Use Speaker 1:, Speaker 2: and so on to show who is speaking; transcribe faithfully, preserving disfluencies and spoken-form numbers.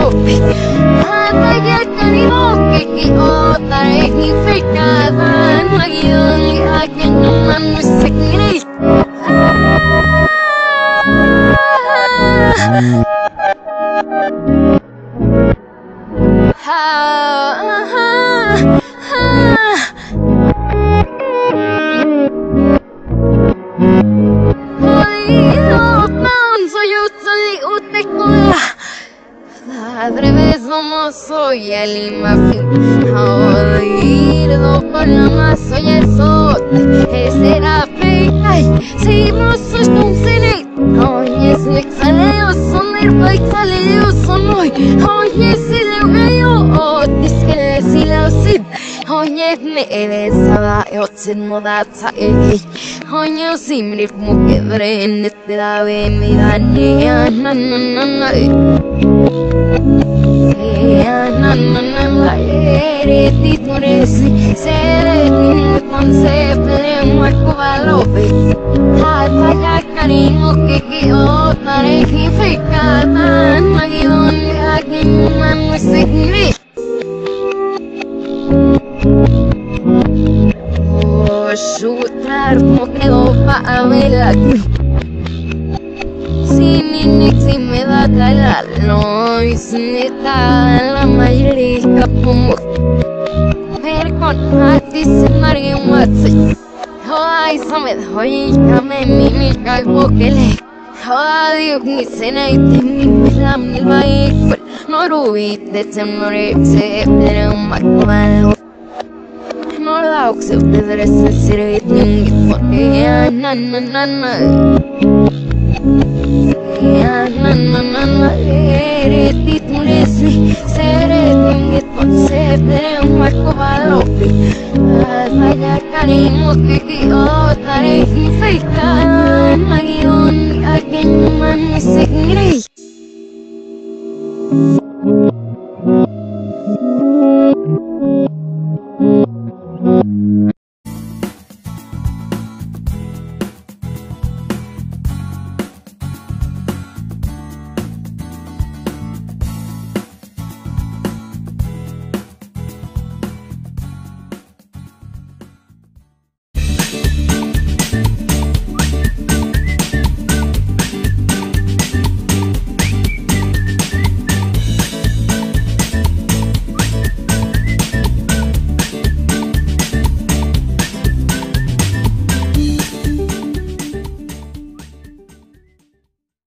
Speaker 1: lopi Hatayakan imoke Iota Ignificada Nagyon Iakin naman Musiknil Ha ha ha No soy el imafín Jodido por la más soy el sol Ese era feita Si no soy un cine Oye, si le exhaleo son el baixaleo son hoy Oye, si le veo O disque si le usid Oye, me eres a Otsin modata egi Oye, si me rifmo que drene Te da venida Nia na na na na Na na na na ere tituresi sere tin conceple marco valope hata ya carino que que otra regificada magidon aquí man musikri oh chutar como quedó pa verla sin si me da calor no y si está la mayoría como ver con ati se margue un match ay se me doy kame mi mi calvo que le ay mi cena y mi la mi vai no rubi de temore se pero un macualo no la oxe ustedes se sirve ni porque na na na na Na na na na ere tituresi sere tingi tonse tere marco valopi Vaya carino que que otare feita Magion agen man sigri